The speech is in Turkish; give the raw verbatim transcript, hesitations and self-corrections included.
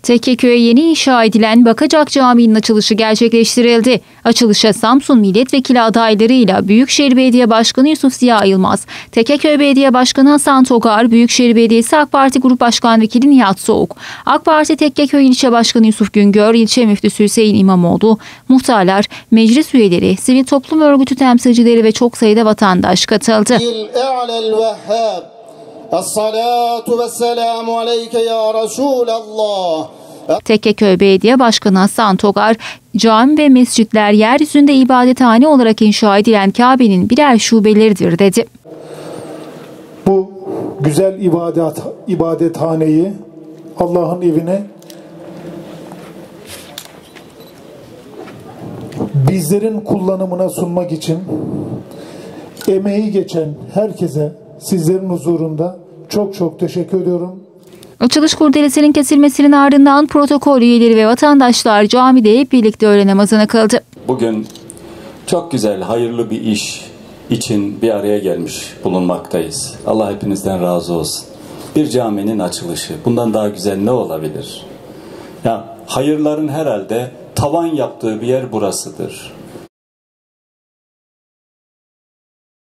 Tekkeköy'e yeni inşa edilen Bakacak Camii'nin açılışı gerçekleştirildi. Açılışa Samsun Milletvekili adaylarıyla Büyükşehir Belediye Başkanı Yusuf Ziya Yılmaz, Tekkeköy Belediye Başkanı Hasan Togar, Büyükşehir Belediyesi AK Parti Grup Başkan Vekili Nihat Soğuk, AK Parti Tekkeköy İlçe Başkanı Yusuf Güngör, İlçe Müftüsü Hüseyin İmamoğlu, muhtarlar, meclis üyeleri, sivil toplum örgütü temsilcileri ve çok sayıda vatandaş katıldı. Es-salatu ve's-selamu aleyke ya Resulallah. Tekkeköy Belediye Başkanı Hasan Togar, cami ve mescitler yeryüzünde ibadethane olarak inşa edilen Kabe'nin birer şubeleridir dedi. Bu güzel ibadet ibadethaneyi Allah'ın evine bizlerin kullanımına sunmak için emeği geçen herkese sizlerin huzurunda çok çok teşekkür ediyorum. Açılış kurdelesinin kesilmesinin ardından protokol üyeleri ve vatandaşlar camide hep birlikte öğle namazını kıldı. Bugün çok güzel, hayırlı bir iş için bir araya gelmiş bulunmaktayız. Allah hepinizden razı olsun. Bir caminin açılışı. Bundan daha güzel ne olabilir? Ya, hayırların herhalde tavan yaptığı bir yer burasıdır.